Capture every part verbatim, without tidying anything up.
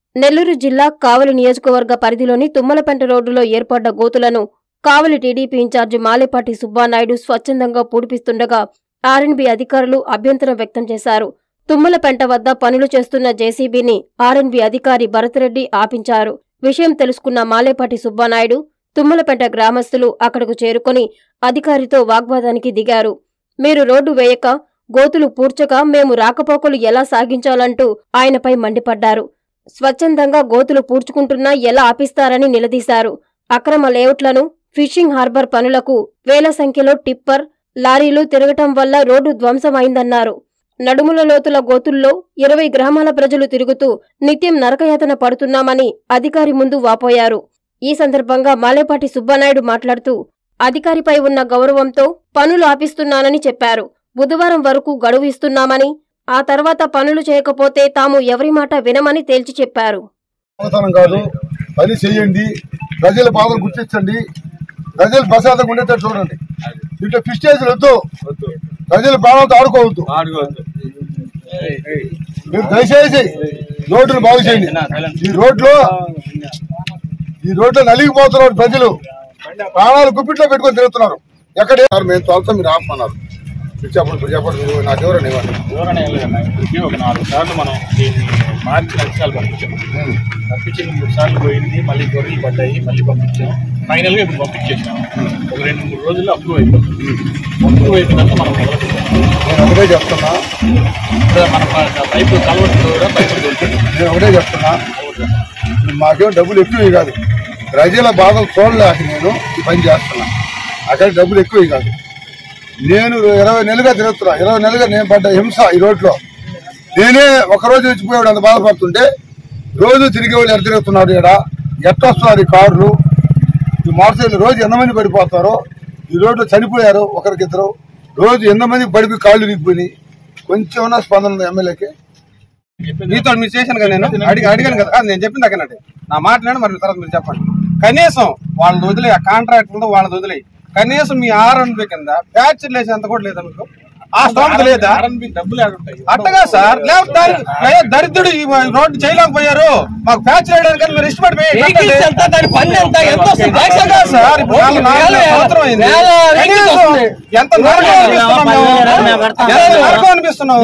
నెల్లూరు జిల్లా కావలి నియోజకవర్గ పరిధిలోని తుమ్మలపెంట రోడ్డులో ఏర్పడ్డ గోతులను కావలి టీడీపీ ఇన్ఛార్జి మాలేపాటి సుబ్బానాయుడు స్వచ్ఛందంగా పూడిపిస్తుండగా ఆర్ఎన్బీ అధికారులు అభ్యంతరం వ్యక్తం చేశారు. తుమ్మలపెంట వద్ద పనులు చేస్తున్న జేసీబీని ఆర్ఎన్బీ అధికారి భరత్రెడ్డి ఆపించారు. విషయం తెలుసుకున్న మాలేపాటి సుబ్బానాయుడు, తుమ్మలపెంట గ్రామస్తులు అక్కడకు చేరుకుని అధికారితో వాగ్వాదానికి దిగారు. మీరు రోడ్డు వేయక, గోతులు పూడ్చక మేము రాకపోకలు ఎలా సాగించాలంటూ ఆయనపై మండిపడ్డారు. స్వచ్ఛందంగా గోతులు పూడ్చుకుంటున్నా ఎలా ఆపిస్తారని నిలదీశారు. అక్రమ లేఅవుట్లను, ఫిషింగ్ హార్బర్ పనులకు వేల సంఖ్యలో టిప్పర్, లారీలు తిరగటం వల్ల రోడ్డు ధ్వంసమైందన్నారు. నడుముల లోతుల గోతుల్లో ఇరవై గ్రామాల ప్రజలు తిరుగుతూ నిత్యం నరకయాతన పడుతున్నామని అధికారి ముందు వాపోయారు. ఈ సందర్భంగా మాలేపాటి సుబ్బానాయుడు మాట్లాడుతూ అధికారిపై ఉన్న గౌరవంతో పనులు ఆపిస్తున్నానని చెప్పారు. బుధవారం వరకు గడువు ఇస్తున్నామని, ఆ తర్వాత పనులు చేయకపోతే తాము ఎవరి మాట వినమని తేల్చి చెప్పారు. పని చేయండి, ప్రజల బాధలు గుర్తించండి, ప్రజలు ప్రసాదంగా ఉండేటట్టు చూడండి. ఇట్లా ఫిస్టేజ్ వద్దు, ప్రజల బాధలతో ఆడుకోవద్దు. మీరు దయచేసి రోడ్డును బాగు చేయండి. ఈ రోడ్లో ఈ రోడ్లో నలిగిపోతున్నారు ప్రజలు, ప్రాణాలు గుప్పిట్లో పెట్టుకొని తిరుగుతున్నారు. ఎక్కడే మేము తోలుతాం, మీరు ఆపమన్నారు. చెప్పండి చెప్పండి నాకు ఎవరైనా ఇవ్వండి. ఎవరైనా ఇవ్వలేదన్నా. ఒక నాలుగు సార్లు మనం దీన్ని మార్చి లక్ష్యాలు పంపించాం. పంపించింది మూడు సార్లు పోయింది, మళ్ళీ గొర్రెలు పడ్డాయి, మళ్ళీ పంపించాం. ఫైనల్గా ఇప్పుడు పంపించేసాం. ఒక రెండు మూడు రోజుల్లో అప్రూవ్ అయిపోతుంది. అప్రూవ్ అయిపోయినాక మనం నేను ఒకటే చెప్తున్నా, మన పైపు కలవట్లు కూడా పైపులు దొరుకుతుంది. నేను ఒకటే చెప్తున్నా, మాకేం డబ్బులు ఎక్కువ కాదు. ప్రజల బాధలు చూడలేక నేను ఈ పని చేస్తున్నా. అక్కడ డబ్బులు ఎక్కువ కాదు. నేను ఇరవై నెలలుగా తిరుగుతున్నా. ఇరవై నెలలుగా నేను పడ్డ హింస ఈ రోడ్లో. నేనే ఒకరోజు వచ్చిపోయాడు అంత బాధపడుతుంటే రోజు తిరిగేవాళ్ళు ఎడ తిరుగుతున్నాడు. ఇక్కడ ఎట్టొస్తున్నారు ఈ కార్లు, ఈ మోటార్ సైకిల్. రోజు ఎంతమంది పడిపోతారో ఈ రోడ్లో చనిపోయారు ఒకరికిద్దరు. రోజు ఎంతమంది పడిపోయి కాళ్ళు విరిగిపోయి. కొంచెం ఉన్న స్పందన ఉంది ఎమ్మెల్యేకి. మీతో మీరు చేశాను కదా, నేను అడిగి అడిగాను కదా, నేను చెప్పింది అక్కనండి. నా మాట్లాడి మరి తర్వాత మీరు చెప్పండి. కనీసం వాళ్ళని వదిలే, ఆ కాంట్రాక్ట్ ఉందో వాళ్ళని వదిలే. కనీసం మీ ఆర్ఎన్బి కింద ప్యాచ్ లేసేంత కూడా లేదా మీకు? ఆ స్తోమత లేదా? డబ్బులు అట్టగా సార్, లేకపోతే దరిద్రుడు ఈ రోడ్డు చేయలేకపోయారు, మాకు ప్యాచ్ వేయడానికి మీరు ఇష్టపడి ఎంత నరకం అనిపిస్తున్నాం.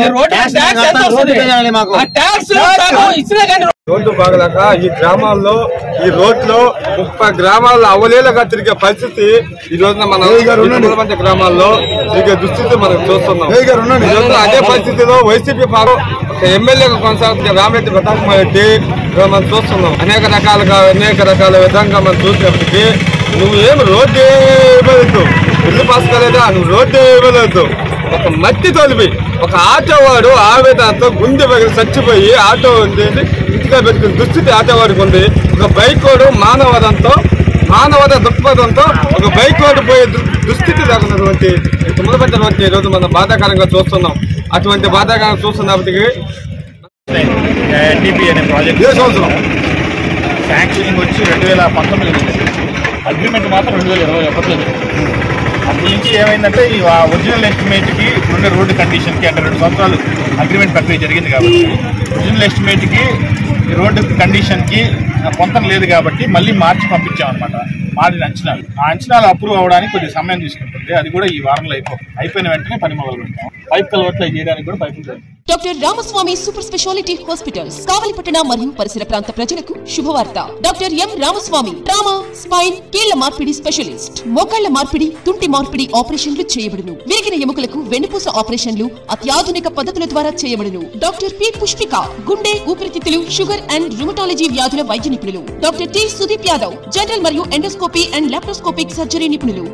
రోడ్డు బాగలేక ఈ గ్రామాల్లో ఈ రోడ్లో ముప్పై గ్రామాల్లో అవలేలుగా తిరిగే పరిస్థితి ఈ రోజున మన గ్రామాల్లో తిరిగే దుస్థితి మనం చూస్తున్నాం. ఈ రోజున అదే పరిస్థితిలో వైసీపీ ఒక ఎమ్మెల్యేగా కొనసాగుతున్న రామిరెడ్డి ప్రతాప్ రెడ్డి మనం చూస్తున్నాం. అనేక రకాలుగా అనేక రకాల విధంగా మనం చూసినప్పటికీ నువ్వు ఏమి రోడ్డు ఇవ్వలేదు, ఇల్లు పాస్ కాలేదా, నువ్వు రోడ్డు ఇవ్వలేదు. ఒక మట్టి తొలిపి ఒక ఆటో వాడు ఆవేదనతో గుండె పగిలి చచ్చిపోయి ఆటో ఉండేది ఇంటిగా పెట్టుకునే దుస్థితి ఆటో వాడికి ఉంది. ఒక బైక్ వాడు మానవదంతో మానవత దృక్పథంతో ఒక బైక్ వాడు పోయే దుస్థితి లేకున్నటువంటి తుమ్మలపెంట ఈరోజు మనం బాధాకరంగా చూస్తున్నాం. అటువంటి బాధాకరంగా చూస్తున్నప్పటికీ ఎన్డీపీ అనే ప్రాజెక్ట్ ఏ సంవత్సరం శాంక్షనింగ్ వచ్చి రెండు వేల పంతొమ్మిది అగ్రిమెంట్ మాత్రం రెండు వేల ఇరవై ఒకటిలో. అప్పటి నుంచి ఏమైందంటే ఈ ఒరిజినల్ ఎస్టిమేట్కి ఉండే రోడ్డు కండిషన్కి అంటే రెండు సంవత్సరాలు అగ్రిమెంట్ ప్రక్రియ జరిగింది కాబట్టి ఒరిజినల్ ఎస్టిమేట్కి రోడ్డు కండిషన్కి పొంతం లేదు కాబట్టి మళ్ళీ మార్చి పంపించామన్నమాట. మారిన అంచనాలు ఆ అంచనాలు అప్రూవ్ అవ్వడానికి కొద్దిగా సమయం తీసుకుంటుంది. అది కూడా ఈ వారంలో అయిపో అయిపోయిన వెంటనే పని మొదలు పెట్టాం. పైప్ కలవట్లు చేయడానికి కూడా pipe. Doctor Ramaswamy super speciality hospitals కావలిపట్టణ మరియు పరిసర ప్రాంత ప్రజలకు శుభవార్త. Doctor M Ramaswamy trauma, spine, కీళ్ల మార్పిడి స్పెషలిస్ట్. మోకాళ్ల మార్పిడి, తుంటి మార్పిడి ఆపరేషన్లు చేయబడును. విరిగిన ఎముకలకు వెన్నుపూస ఆపరేషన్లు అత్యాధునిక పద్ధతుల ద్వారా చేయబడును. డాక్టర్ పి పుష్పిక గుండె, ఊపిరితిత్తులు, షుగర్ అండ్ రుమటాలజీ వ్యాధుల వైద్య నిపుణులు. Doctor T Sudeep Yadav general మరియు ఎండోస్కోపీ అండ్ లాప్రోస్కోపిక్ సర్జరీ నిపుణులు.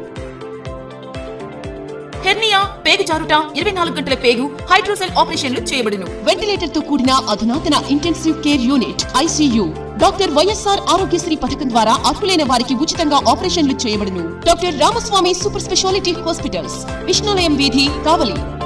హెర్నియా, పేగు జారుట, ఇరవై నాలుగు గంటల పేగు, హైడ్రోసెల్ ఆపరేషన్లు చేయబడును. వెంటిలేటర్ తో కూడిన అధునాతన intensive care unit ICU. Doctor YSR Aarogyasri పథకం ద్వారా అర్హులైన వారికి ఉచితంగా ఆపరేషన్లు చేయబడును. Doctor Ramaswamy super speciality hospitals, విష్ణులయం వీధి, కావలి.